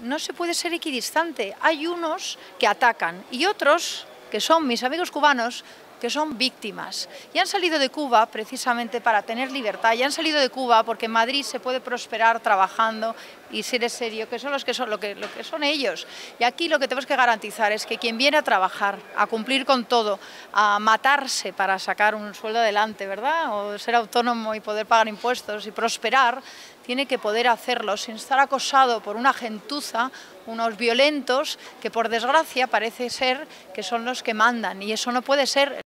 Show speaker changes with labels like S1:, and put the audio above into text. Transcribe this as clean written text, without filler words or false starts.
S1: no se puede ser equidistante. Hay unos que atacan y otros, que son mis amigos cubanos, que son víctimas. Y han salido de Cuba precisamente para tener libertad, y han salido de Cuba porque en Madrid se puede prosperar trabajando y ser serio, que son lo que son ellos. Y aquí lo que tenemos que garantizar es que quien viene a trabajar, a cumplir con todo, a matarse para sacar un sueldo adelante, ¿verdad? O ser autónomo y poder pagar impuestos y prosperar, tiene que poder hacerlo sin estar acosado por una gentuza, unos violentos que por desgracia parece ser que son los que mandan, y eso no puede ser.